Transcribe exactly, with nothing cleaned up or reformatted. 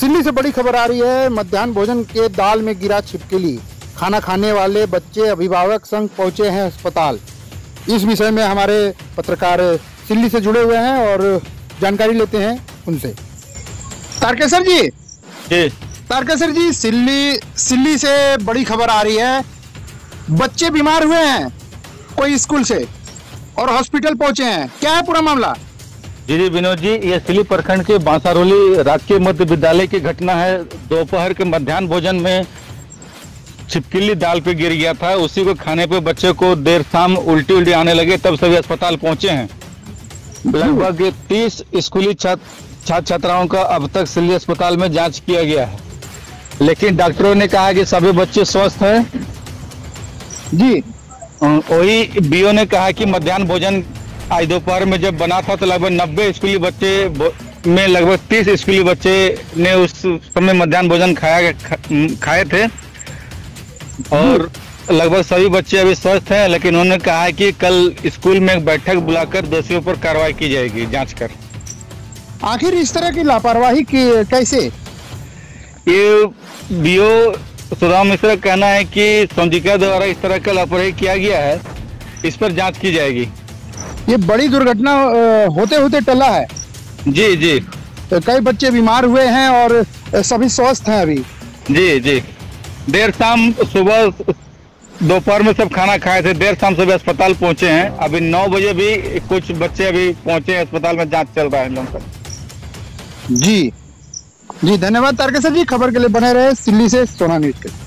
सिल्ली से बड़ी खबर आ रही है। मध्याह्न भोजन के दाल में गिरा छिपकली, खाना खाने वाले बच्चे अभिभावक संग पहुंचे हैं अस्पताल। इस विषय में हमारे पत्रकार सिल्ली से जुड़े हुए हैं और जानकारी लेते हैं उनसे। तारकेश्वर जी जी तारकेश्वर जी सिल्ली सिल्ली से बड़ी खबर आ रही है। बच्चे बीमार हुए हैं कोई स्कूल से और हॉस्पिटल पहुंचे हैं, क्या है पूरा मामला? जी जी विनोद जी, ये सिल्ली प्रखंड के बांसारोली राजकीय मध्य विद्यालय की घटना है। दोपहर के मध्याह्न भोजन में छिपकली दाल पे गिर गया था। उसी को खाने पे बच्चे को देर शाम उल्टी उल्टी आने लगे, तब सभी अस्पताल पहुंचे हैं। लगभग तीस स्कूली छात्र छात्र छात्राओं का अब तक सिल्ली अस्पताल में जांच किया गया है, लेकिन डॉक्टरों ने कहा कि सभी बच्चे स्वस्थ हैं। जी वही बीओ ने कहा कि मध्याह्न भोजन आज दोपहर में जब बना था तो लगभग नब्बे स्कूली बच्चे में लगभग तीस स्कूली बच्चे ने उस समय मध्याह्न भोजन खाया खा, खाए थे और लगभग सभी बच्चे अभी स्वस्थ हैं। लेकिन उन्होंने कहा है कि कल स्कूल में एक बैठक बुलाकर दोषियों पर कार्रवाई की जाएगी जांच कर। आखिर इस तरह की लापरवाही की कैसे? ये बीओ सुदाम मिश्रा का कहना है कि संजीका द्वारा इस तरह का लापरवाही किया गया है, इस पर जांच की जाएगी। ये बड़ी दुर्घटना होते होते टला है। जी जी तो कई बच्चे बीमार हुए हैं और सभी स्वस्थ हैं अभी। जी जी देर शाम सुबह दोपहर में सब खाना खाए थे, देर शाम सभी अस्पताल पहुंचे हैं। अभी नौ बजे भी कुछ बच्चे अभी पहुंचे हैं अस्पताल में, जांच चल रहा है लोगों का। जी जी धन्यवाद तारकेश्वर जी, खबर के लिए बने रहे। सिल्ली से सोना न्यूज के।